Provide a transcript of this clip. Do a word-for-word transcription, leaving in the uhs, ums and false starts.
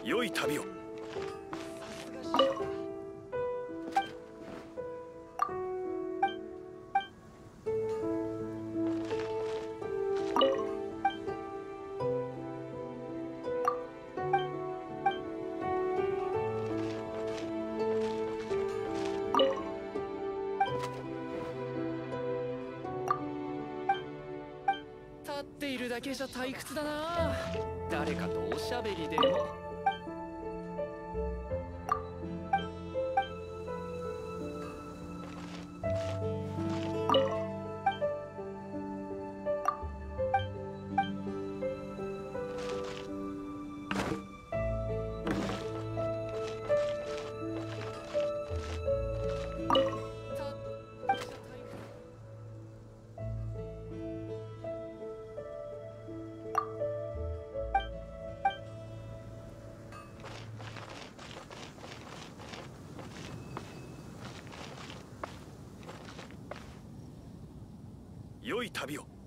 良い旅を。 立っているだけじゃ退屈だな。誰かとおしゃべりでも。 良い旅を。